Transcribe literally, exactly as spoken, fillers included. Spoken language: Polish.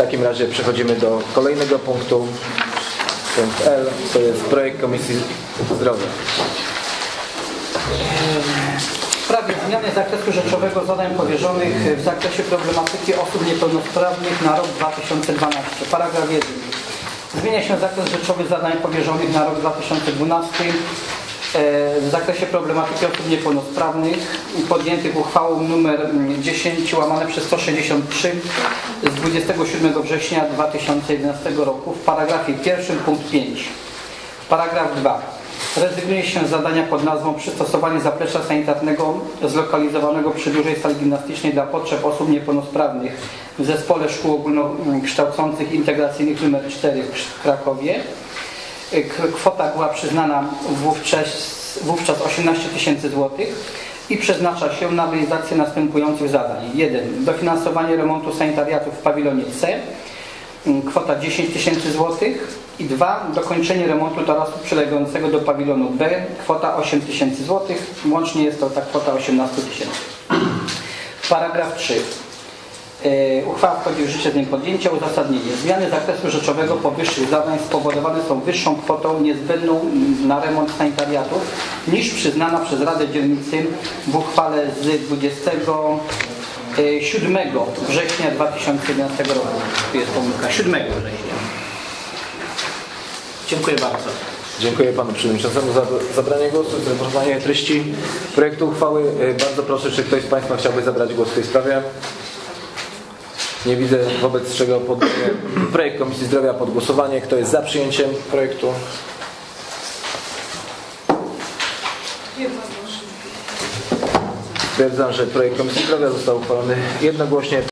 takim razie przechodzimy do kolejnego punktu. Punkt L, to jest projekt Komisji Zdrowia. W sprawie zmiany zakresu rzeczowego zadań powierzonych w zakresie problematyki osób niepełnosprawnych na rok dwa tysiące dwunasty. Paragraf jeden. Zmienia się zakres rzeczowy zadań powierzonych na rok dwa tysiące dwunasty w zakresie problematyki osób niepełnosprawnych podjętych uchwałą nr dziesięć łamane przez sto sześćdziesiąt trzy z dwudziestego siódmego września dwa tysiące jedenastego roku w paragrafie pierwszym punkt pięć. Paragraf dwa. Rezygnuje się z zadania pod nazwą przystosowanie zaplecza sanitarnego zlokalizowanego przy dużej sali gimnastycznej dla potrzeb osób niepełnosprawnych w Zespole Szkół Ogólnokształcących Integracyjnych nr cztery w Krakowie. Kwota była przyznana wówczas, wówczas osiemnaście tysięcy złotych i przeznacza się na realizację następujących zadań. jeden. Dofinansowanie remontu sanitariatu w pawilonie C. Kwota dziesięć tysięcy złotych. I dwa. Dokończenie remontu tarasu przylegającego do pawilonu B. Kwota osiem tysięcy złotych. Łącznie jest to ta kwota osiemnaście tysięcy. Paragraf trzy. Uchwała wchodzi w życie z dniem podjęcia. Uzasadnienie. Zmiany zakresu rzeczowego powyższych zadań spowodowane są wyższą kwotą niezbędną na remont sanitariatów niż przyznana przez Radę Dzielnicy w uchwale z dwudziestego siódmego września dwa tysiące jedenastego roku. Tu jest pomyłka. siódmego września. Dziękuję bardzo. Dziękuję Panu Przewodniczącemu za zabranie głosu, za zaprezentowanie treści projektu uchwały. Bardzo proszę, czy ktoś z Państwa chciałby zabrać głos w tej sprawie? Nie widzę, wobec czego poddaję projekt Komisji Zdrowia pod głosowanie. Kto jest za przyjęciem projektu? Stwierdzam, że projekt Komisji Zdrowia został uchwalony jednogłośnie.